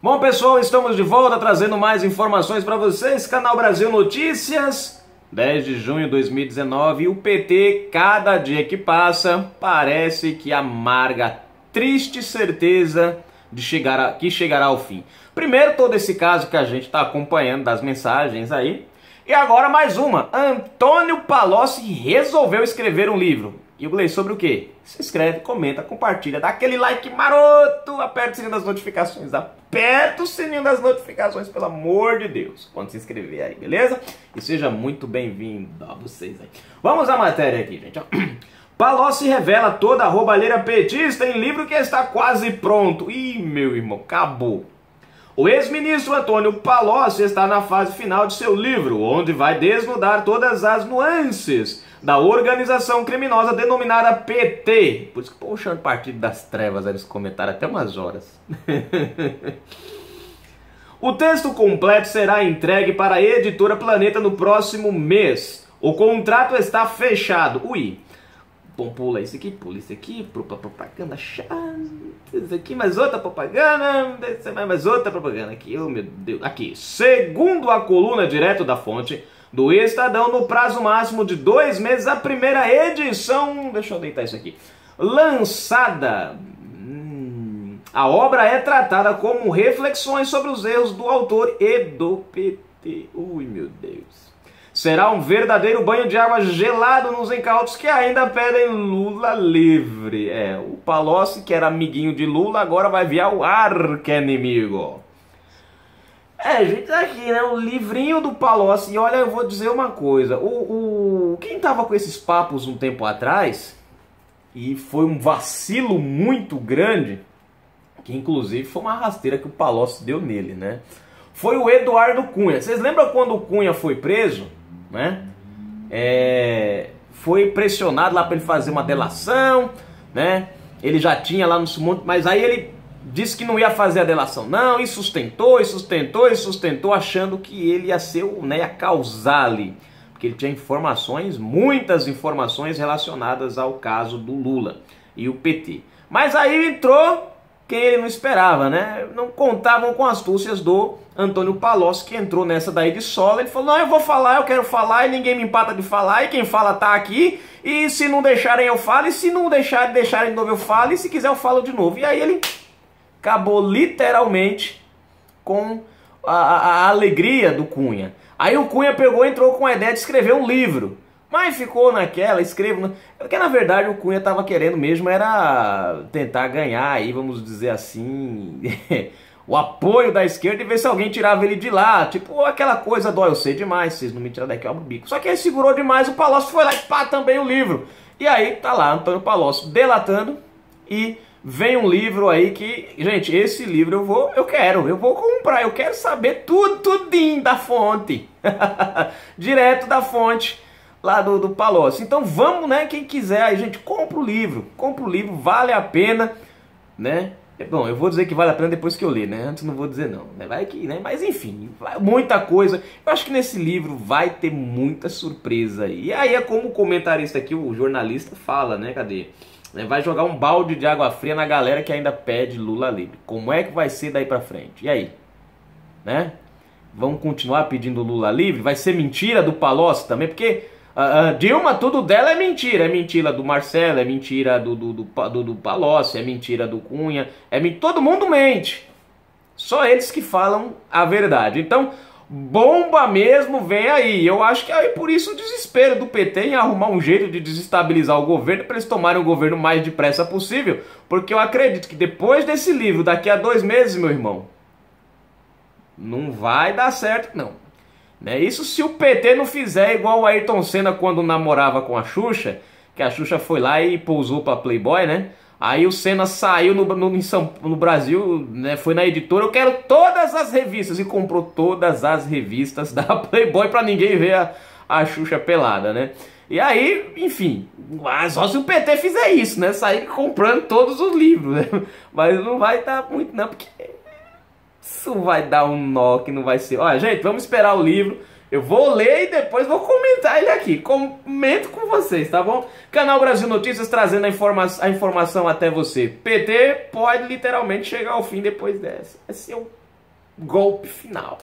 Bom, pessoal, estamos de volta trazendo mais informações para vocês. Canal Brasil Notícias, 10 de junho de 2019. E o PT, cada dia que passa, parece que amarga a triste certeza de que chegará ao fim. Primeiro, todo esse caso que a gente está acompanhando das mensagens aí. E agora mais uma. Antônio Palocci resolveu escrever um livro. E eu falei sobre o quê? Se inscreve, comenta, compartilha, dá aquele like maroto, aperta o sininho das notificações, aperta o sininho das notificações, pelo amor de Deus, quando se inscrever aí, beleza? E seja muito bem-vindo a vocês aí. Vamos à matéria aqui, gente. Palocci revela toda a roubalheira petista em livro que está quase pronto. Ih, meu irmão, acabou. O ex-ministro Antônio Palocci está na fase final de seu livro, onde vai desnudar todas as nuances da organização criminosa denominada PT. Por isso que estou chamando Partido das Trevas, eles comentaram até umas horas. O texto completo será entregue para a editora Planeta no próximo mês. O contrato está fechado. Ui. Bom, pula isso aqui, propaganda chata, isso aqui, mais outra propaganda, mais outra propaganda aqui, oh meu Deus, aqui. Segundo a coluna direto da fonte do Estadão, no prazo máximo de 2 meses, a primeira edição, deixa eu deitar isso aqui, lançada. A obra é tratada como reflexões sobre os erros do autor e do PT. Ui, meu Deus. Será um verdadeiro banho de água gelado nos incautos que ainda pedem Lula livre. O Palocci, que era amiguinho de Lula, agora vai virar o arqui-inimigo. Gente, tá aqui, né? O livrinho do Palocci. E olha, eu vou dizer uma coisa. Quem tava com esses papos um tempo atrás, e foi um vacilo muito grande, que inclusive foi uma rasteira que o Palocci deu nele, né? Foi o Eduardo Cunha. Vocês lembram quando o Cunha foi preso? Né? Foi pressionado lá para ele fazer uma delação, né? Ele já tinha lá no Sumonte, mas aí ele disse que não ia fazer a delação, não, e sustentou, achando que ele ia ser ia causar ali, porque ele tinha informações, muitas informações relacionadas ao caso do Lula e o PT. Mas aí entrou quem ele não esperava, né? Não contavam com as astúcias do Antônio Palocci, que entrou nessa daí de sola. Ele falou, não, eu vou falar, eu quero falar, e ninguém me empata de falar, e quem fala tá aqui, e se não deixarem eu falo, e se não deixarem de novo eu falo, e se quiser eu falo de novo. E aí ele acabou literalmente com a alegria do Cunha. Aí o Cunha pegou e entrou com a ideia de escrever um livro. Mas ficou naquela, porque na verdade o Cunha estava querendo mesmo era tentar ganhar aí, vamos dizer assim, o apoio da esquerda e ver se alguém tirava ele de lá. Tipo aquela coisa do eu sei demais, vocês não me tiram daqui, eu abro o bico. Só que ele segurou demais, o Palocci foi lá e pá, também o livro. E aí tá lá, Antônio Palocci delatando e vem um livro aí que, gente, esse livro eu vou comprar, eu quero saber tudinho da fonte, direto da fonte lá do Palocci. Então vamos, né, quem quiser aí, gente, compra o livro, vale a pena, né? Bom, eu vou dizer que vale a pena depois que eu ler, né? Antes não vou dizer não, né? Vai que, né? Mas enfim, muita coisa. Eu acho que nesse livro vai ter muita surpresa aí. E aí é como o comentarista aqui, o jornalista fala, né? Cadê? Vai jogar um balde de água fria na galera que ainda pede Lula livre. Como é que vai ser daí pra frente? E aí? Né? Vamos continuar pedindo Lula livre? Vai ser mentira do Palocci também? Porque Dilma, tudo dela é mentira do Marcelo, é mentira do Palocci, é mentira do Cunha, todo mundo mente, só eles que falam a verdade. Então, bomba mesmo vem aí. Eu acho que é por isso o desespero do PT em arrumar um jeito de desestabilizar o governo, para eles tomarem o governo o mais depressa possível, porque eu acredito que depois desse livro, daqui a 2 meses, meu irmão, não vai dar certo não. Isso se o PT não fizer igual o Ayrton Senna quando namorava com a Xuxa, que a Xuxa foi lá e pousou pra Playboy, né? Aí o Senna saiu no Brasil, né? Foi na editora, eu quero todas as revistas, e comprou todas as revistas da Playboy pra ninguém ver a Xuxa pelada, né? E aí, enfim, só se o PT fizer isso, né? Sair comprando todos os livros, né? Mas não vai dar muito não, porque isso vai dar um nó que não vai ser. Olha, gente, vamos esperar o livro. Eu vou ler e depois vou comentar ele aqui. Comento com vocês, tá bom? Canal Brasil Notícias trazendo a informação até você. PT pode literalmente chegar ao fim depois dessa. É seu golpe final.